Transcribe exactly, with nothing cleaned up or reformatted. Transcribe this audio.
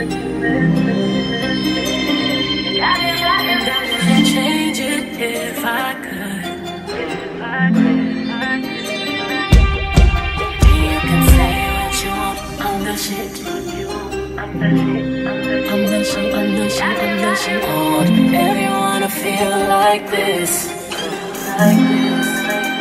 Change it if I could. You can say what you want. I'm the shit. I'm the shit. I'm the shit. I'm the shit. I'm the shit. I want everyone to feel like this. Like this. Like this.